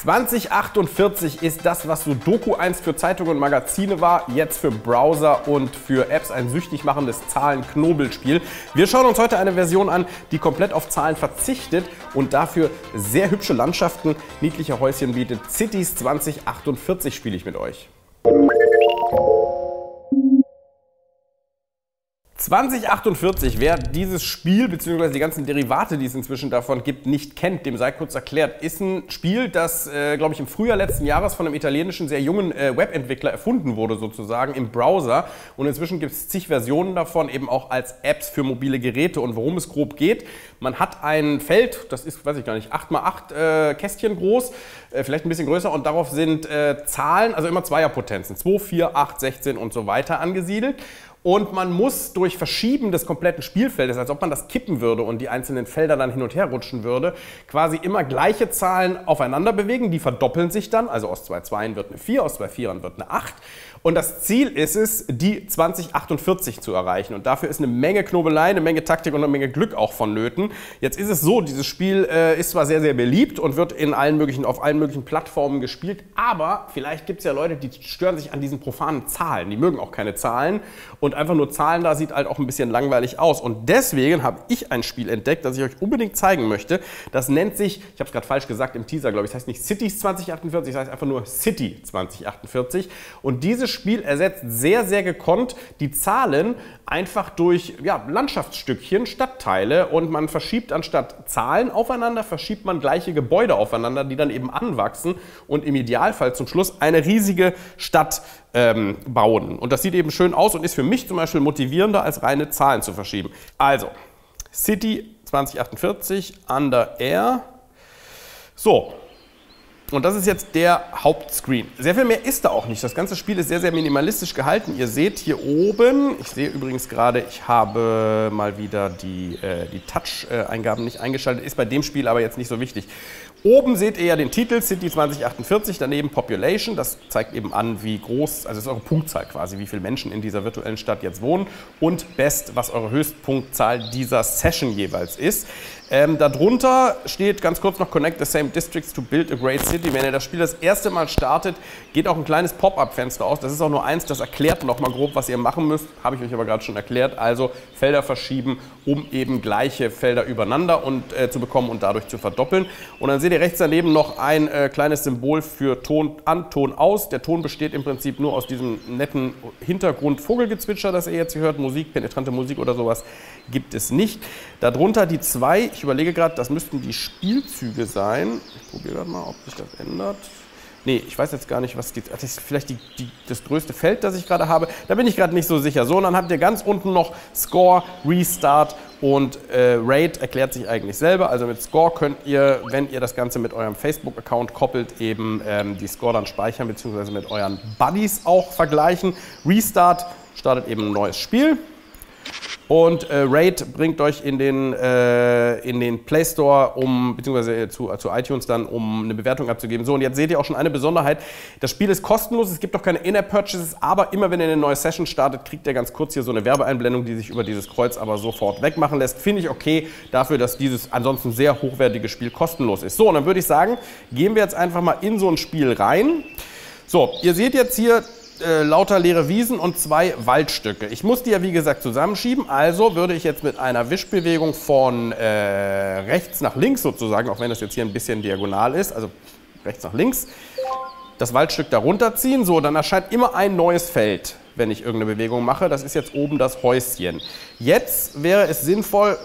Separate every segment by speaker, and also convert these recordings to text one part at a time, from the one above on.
Speaker 1: 2048 ist das, was Sudoku einst für Zeitungen und Magazine war, jetzt für Browser und für Apps ein süchtig machendes Zahlen-Knobelspiel. Wir schauen uns heute eine Version an, die komplett auf Zahlen verzichtet und dafür sehr hübsche Landschaften, niedliche Häuschen bietet. Cities 2048 spiele ich mit euch. 2048, wer dieses Spiel bzw. die ganzen Derivate, die es inzwischen davon gibt, nicht kennt, dem sei kurz erklärt, ist ein Spiel, das, glaube ich, im Frühjahr letzten Jahres von einem italienischen, sehr jungen Webentwickler erfunden wurde, sozusagen, im Browser. Und inzwischen gibt es zig Versionen davon, eben auch als Apps für mobile Geräte. Und worum es grob geht, man hat ein Feld, das ist, weiß ich gar nicht, 8×8 Kästchen groß, vielleicht ein bisschen größer, und darauf sind Zahlen, also immer Zweierpotenzen, 2, 4, 8, 16 und so weiter angesiedelt. Und man muss durch Verschieben des kompletten Spielfeldes, als ob man das kippen würde und die einzelnen Felder dann hin und her rutschen würde, quasi immer gleiche Zahlen aufeinander bewegen. Die verdoppeln sich dann, also aus 2 Zweien wird eine 4, aus 2 Vieren wird eine 8. Und das Ziel ist es, die 2048 zu erreichen. Und dafür ist eine Menge Knobelei, eine Menge Taktik und eine Menge Glück auch vonnöten. Jetzt ist es so, dieses Spiel ist zwar sehr, sehr beliebt und wird auf allen möglichen Plattformen gespielt, aber vielleicht gibt es ja Leute, die stören sich an diesen profanen Zahlen. Die mögen auch keine Zahlen. Und einfach nur Zahlen da sieht halt auch ein bisschen langweilig aus. Und deswegen habe ich ein Spiel entdeckt, das ich euch unbedingt zeigen möchte. Das nennt sich, ich habe es gerade falsch gesagt im Teaser, glaube ich, das heißt nicht Cities 2048, das heißt einfach nur City 2048. Und dieses Spiel ersetzt sehr, sehr gekonnt die Zahlen einfach durch Landschaftsstückchen, Stadtteile, und man verschiebt anstatt Zahlen aufeinander, verschiebt man gleiche Gebäude aufeinander, die dann eben anwachsen und im Idealfall zum Schluss eine riesige Stadt bauen. Und das sieht eben schön aus und ist für mich zum Beispiel motivierender, als reine Zahlen zu verschieben. Also, City 2048, Under Air. So. Und das ist jetzt der Hauptscreen. Sehr viel mehr ist da auch nicht. Das ganze Spiel ist sehr, sehr minimalistisch gehalten. Ihr seht hier oben, ich sehe übrigens gerade, ich habe mal wieder die Touch-Eingaben nicht eingeschaltet. Ist bei dem Spiel aber jetzt nicht so wichtig. Oben seht ihr ja den Titel City 2048, daneben Population. Das zeigt eben an, wie groß, also das ist eure Punktzahl quasi, wie viele Menschen in dieser virtuellen Stadt jetzt wohnen. Und Best, was eure Höchstpunktzahl dieser Session jeweils ist. Darunter steht ganz kurz noch Connect the same districts to build a great city. Wenn ihr das Spiel das erste Mal startet, geht auch ein kleines Pop-up-Fenster aus. Das ist auch nur eins, das erklärt nochmal grob, was ihr machen müsst. Habe ich euch aber gerade schon erklärt. Also Felder verschieben, um eben gleiche Felder übereinander zu bekommen und dadurch zu verdoppeln. Und dann seht ihr rechts daneben noch ein kleines Symbol für Ton an, Ton aus. Der Ton besteht im Prinzip nur aus diesem netten Hintergrund-Vogelgezwitscher, das ihr jetzt hier hört. Musik, penetrante Musik oder sowas gibt es nicht. Darunter die zwei, ich überlege gerade, das müssten die Spielzüge sein. Ich probiere gerade mal, ob sich das ändert. Nee, ich weiß jetzt gar nicht, was das ist. Vielleicht das größte Feld, das ich gerade habe. Da bin ich gerade nicht so sicher. So, und dann habt ihr ganz unten noch Score, Restart und Rate erklärt sich eigentlich selber. Also mit Score könnt ihr, wenn ihr das Ganze mit eurem Facebook-Account koppelt, eben die Score dann speichern, beziehungsweise mit euren Buddies auch vergleichen. Restart startet eben ein neues Spiel. Und Rate bringt euch in den Play Store, beziehungsweise zu iTunes dann, um eine Bewertung abzugeben. So, und jetzt seht ihr auch schon eine Besonderheit. Das Spiel ist kostenlos, es gibt auch keine In-App-Purchases, aber immer wenn ihr eine neue Session startet, kriegt ihr ganz kurz hier so eine Werbeeinblendung, die sich über dieses Kreuz aber sofort wegmachen lässt. Finde ich okay dafür, dass dieses ansonsten sehr hochwertige Spiel kostenlos ist. So, und dann würde ich sagen, gehen wir jetzt einfach mal in so ein Spiel rein. So, ihr seht jetzt hier lauter leere Wiesen und 2 Waldstücke. Ich muss die ja wie gesagt zusammenschieben, also würde ich jetzt mit einer Wischbewegung von rechts nach links sozusagen, auch wenn das jetzt hier ein bisschen diagonal ist, also rechts nach links, das Waldstück darunter ziehen. So, dann erscheint immer ein neues Feld, wenn ich irgendeine Bewegung mache. Das ist jetzt oben das Häuschen. Jetzt wäre es sinnvoll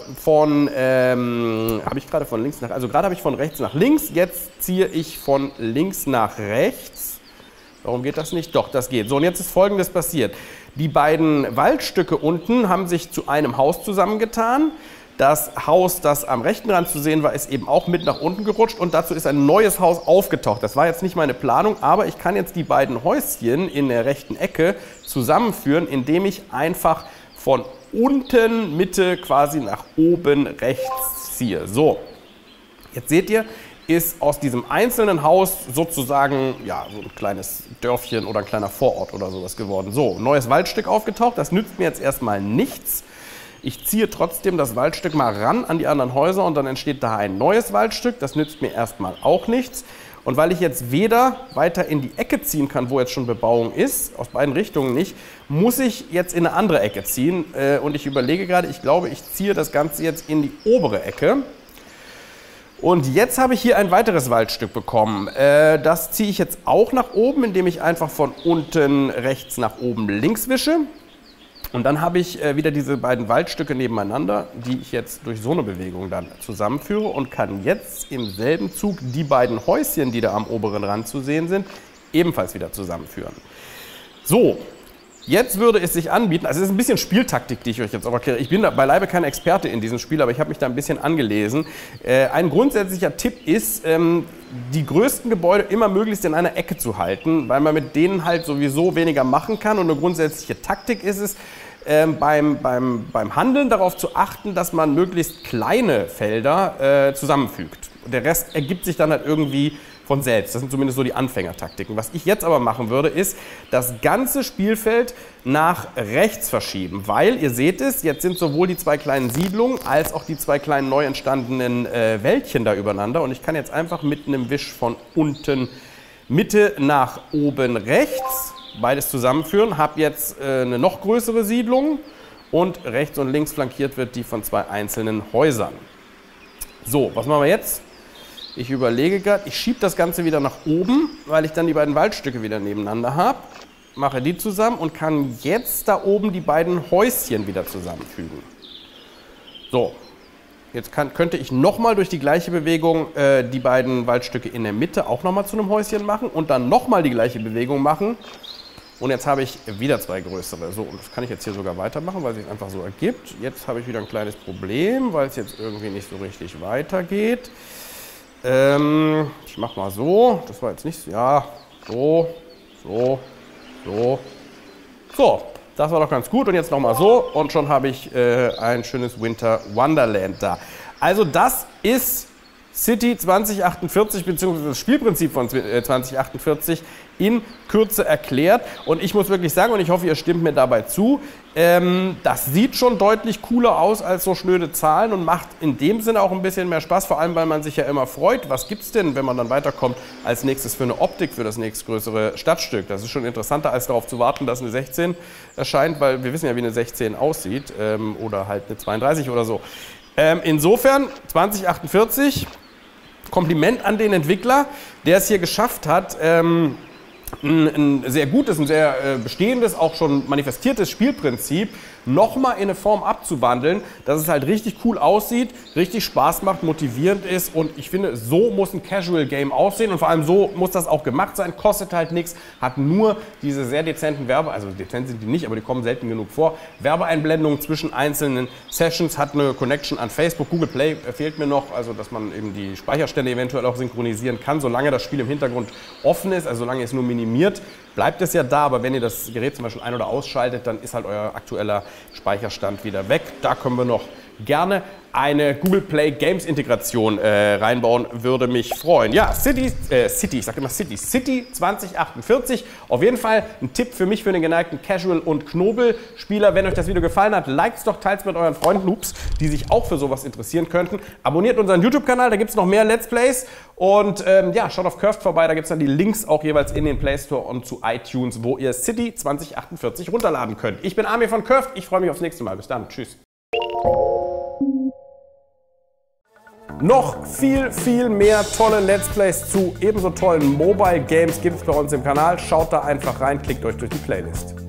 Speaker 1: habe ich gerade von links nach, also gerade habe ich von rechts nach links, jetzt ziehe ich von links nach rechts. Warum geht das nicht? Doch, das geht. So, und jetzt ist Folgendes passiert. Die beiden Waldstücke unten haben sich zu einem Haus zusammengetan. Das Haus, das am rechten Rand zu sehen war, ist eben auch mit nach unten gerutscht und dazu ist ein neues Haus aufgetaucht. Das war jetzt nicht meine Planung, aber ich kann jetzt die beiden Häuschen in der rechten Ecke zusammenführen, indem ich einfach von unten Mitte quasi nach oben rechts ziehe. So, jetzt seht ihr, ist aus diesem einzelnen Haus sozusagen ja, so ein kleines Dörfchen oder ein kleiner Vorort oder sowas geworden. So, neues Waldstück aufgetaucht, das nützt mir jetzt erstmal nichts. Ich ziehe trotzdem das Waldstück mal ran an die anderen Häuser und dann entsteht da ein neues Waldstück. Das nützt mir erstmal auch nichts. Und weil ich jetzt weder weiter in die Ecke ziehen kann, wo jetzt schon Bebauung ist, aus beiden Richtungen nicht, muss ich jetzt in eine andere Ecke ziehen. Und ich überlege gerade, ich glaube, ich ziehe das Ganze jetzt in die obere Ecke. Und jetzt habe ich hier ein weiteres Waldstück bekommen. Das ziehe ich jetzt auch nach oben, indem ich einfach von unten rechts nach oben links wische. Und dann habe ich wieder diese beiden Waldstücke nebeneinander, die ich jetzt durch so eine Bewegung dann zusammenführe und kann jetzt im selben Zug die beiden Häuschen, die da am oberen Rand zu sehen sind, ebenfalls wieder zusammenführen. So, jetzt würde es sich anbieten, also es ist ein bisschen Spieltaktik, die ich euch jetzt auch erkläre. Ich bin beileibe kein Experte in diesem Spiel, aber ich habe mich da ein bisschen angelesen. Ein grundsätzlicher Tipp ist, die größten Gebäude immer möglichst in einer Ecke zu halten, weil man mit denen halt sowieso weniger machen kann. Und eine grundsätzliche Taktik ist es, beim Handeln darauf zu achten, dass man möglichst kleine Felder zusammenfügt. Der Rest ergibt sich dann halt irgendwie von selbst. Das sind zumindest so die Anfängertaktiken. Was ich jetzt aber machen würde, ist das ganze Spielfeld nach rechts verschieben, weil, ihr seht es, jetzt sind sowohl die zwei kleinen Siedlungen als auch die zwei kleinen neu entstandenen Wäldchen da übereinander. Und ich kann jetzt einfach mit einem Wisch von unten Mitte nach oben rechts beides zusammenführen, habe jetzt eine noch größere Siedlung und rechts und links flankiert wird die von zwei einzelnen Häusern. So, was machen wir jetzt? Ich überlege gerade, ich schiebe das Ganze wieder nach oben, weil ich dann die beiden Waldstücke wieder nebeneinander habe, mache die zusammen und kann jetzt da oben die beiden Häuschen wieder zusammenfügen. So, jetzt könnte ich nochmal durch die gleiche Bewegung die beiden Waldstücke in der Mitte auch nochmal zu einem Häuschen machen und dann nochmal die gleiche Bewegung machen. Und jetzt habe ich wieder zwei größere. So, und das kann ich jetzt hier sogar weitermachen, weil es sich einfach so ergibt. Jetzt habe ich wieder ein kleines Problem, weil es jetzt irgendwie nicht so richtig weitergeht. Ich mache mal so. Das war jetzt nicht so. Ja, so, so, so. So, das war doch ganz gut. Und jetzt nochmal so. Und schon habe ich ein schönes Winter Wonderland da. Also das ist City 2048 bzw. das Spielprinzip von 2048 in Kürze erklärt. Und ich muss wirklich sagen, und ich hoffe, ihr stimmt mir dabei zu, das sieht schon deutlich cooler aus als so schnöde Zahlen und macht in dem Sinne auch ein bisschen mehr Spaß, vor allem weil man sich ja immer freut, was gibt es denn, wenn man dann weiterkommt, als nächstes für eine Optik für das nächstgrößere Stadtstück. Das ist schon interessanter, als darauf zu warten, dass eine 16 erscheint, weil wir wissen ja, wie eine 16 aussieht oder halt eine 32 oder so. Insofern 2048, Kompliment an den Entwickler, der es hier geschafft hat, ein sehr gutes, ein sehr bestehendes, auch schon manifestiertes Spielprinzip nochmal in eine Form abzuwandeln, dass es halt richtig cool aussieht, richtig Spaß macht, motivierend ist und ich finde, so muss ein Casual Game aussehen und vor allem so muss das auch gemacht sein, kostet halt nichts, hat nur diese sehr dezenten also dezent sind die nicht, aber die kommen selten genug vor, Werbeeinblendungen zwischen einzelnen Sessions, hat eine Connection an Facebook, Google Play fehlt mir noch, also dass man eben die Speicherstände eventuell auch synchronisieren kann, solange das Spiel im Hintergrund offen ist, also solange es nur minimiert, bleibt es ja da, aber wenn ihr das Gerät zum Beispiel ein- oder ausschaltet, dann ist halt euer aktueller Speicherstand wieder weg. Da können wir noch gerne eine Google Play Games Integration reinbauen, würde mich freuen. Ja, City 2048. Auf jeden Fall ein Tipp für mich, für den geneigten Casual- und Knobelspieler. Wenn euch das Video gefallen hat, liked es doch, teilt es mit euren Freunden, Noobs, die sich auch für sowas interessieren könnten. Abonniert unseren YouTube-Kanal, da gibt es noch mehr Let's Plays. Und ja, schaut auf Curved vorbei, da gibt es dann die Links auch jeweils in den Play Store und zu iTunes, wo ihr City 2048 runterladen könnt. Ich bin Amir von Curved, ich freue mich aufs nächste Mal. Bis dann, tschüss. Noch viel mehr tolle Let's Plays zu ebenso tollen Mobile Games gibt es bei uns im Kanal. Schaut da einfach rein, klickt euch durch die Playlist.